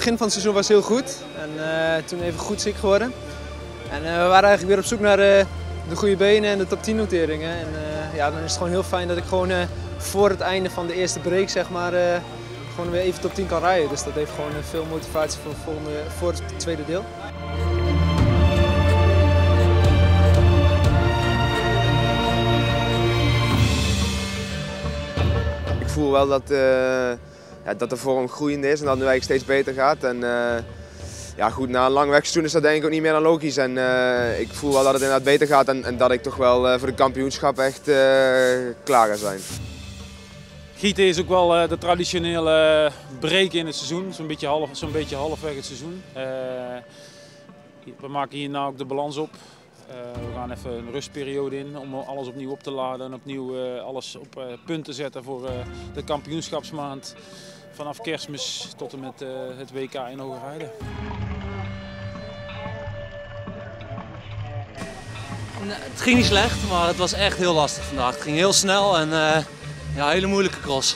begin van het seizoen was heel goed en toen even goed ziek geworden. En we waren eigenlijk weer op zoek naar de goede benen en de top 10 noteringen. En ja, dan is het gewoon heel fijn dat ik gewoon voor het einde van de eerste break zeg maar, gewoon weer even top 10 kan rijden. Dus dat heeft gewoon veel motivatie voor het tweede deel. Ik voel wel dat, dat de vorm groeiend is en dat het nu eigenlijk steeds beter gaat. En, ja, goed, na een lang wegseizoen is dat denk ik ook niet meer dan logisch. En ik voel wel dat het inderdaad beter gaat en dat ik toch wel voor de kampioenschap echt klaar ga zijn. Gieten is ook wel de traditionele break in het seizoen, zo'n beetje halfweg het seizoen. We maken hierna ook de balans op. We gaan even een rustperiode in om alles opnieuw op te laden en opnieuw alles op punt te zetten voor de kampioenschapsmaand. Vanaf Kerstmis tot en met het WK in Hogerheide. Het ging niet slecht, maar het was echt heel lastig vandaag. Het ging heel snel en ja, een hele moeilijke cross.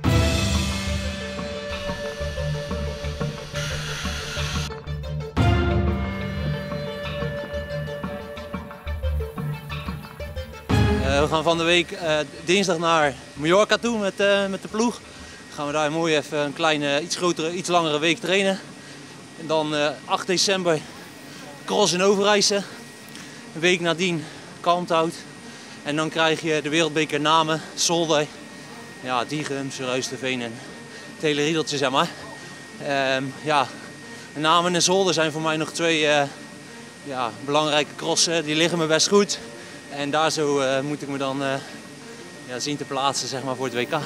We gaan van de week dinsdag naar Mallorca toe met de ploeg. Dan gaan we daar mooi even een kleine, iets langere week trainen. En dan 8 december cross in Overijse. Een week nadien Kalmthout. En dan krijg je de wereldbeker Namen, Zolder, ja, Diegem, Surhuis-de-Veen en het hele riedeltje zeg maar. Ja, Namen en Zolder zijn voor mij nog twee ja, belangrijke crossen. Die liggen me best goed. En daar zo moet ik me dan ja, zien te plaatsen zeg maar, voor het WK.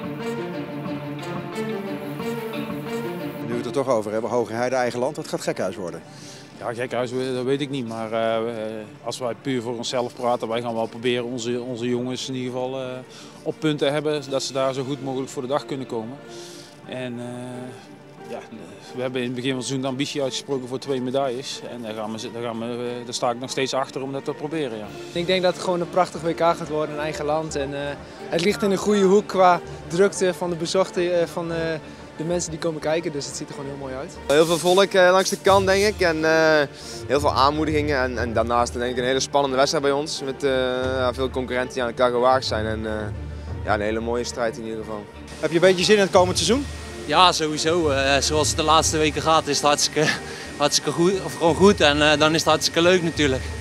Nu we het er toch over hebben, Hogerheide, eigen land, wat gaat gekhuis worden? Ja, gekhuis, dat weet ik niet, maar als wij puur voor onszelf praten, wij gaan wel proberen onze jongens in ieder geval op punt te hebben, dat ze daar zo goed mogelijk voor de dag kunnen komen. En ja, we hebben in het begin van het seizoen de ambitie uitgesproken voor 2 medailles en daar sta ik nog steeds achter om dat te proberen. Ja. Ik denk dat het gewoon een prachtig WK gaat worden in eigen land en het ligt in een goede hoek qua drukte van de bezochten van de mensen die komen kijken, dus het ziet er gewoon heel mooi uit. Heel veel volk langs de kant denk ik en heel veel aanmoedigingen en daarnaast denk ik een hele spannende wedstrijd bij ons met veel concurrenten die aan elkaar gewaagd zijn en ja, een hele mooie strijd in ieder geval. Heb je een beetje zin in het komend seizoen? Ja, sowieso. Zoals het de laatste weken gaat is het hartstikke goed, of gewoon goed en dan is het hartstikke leuk natuurlijk.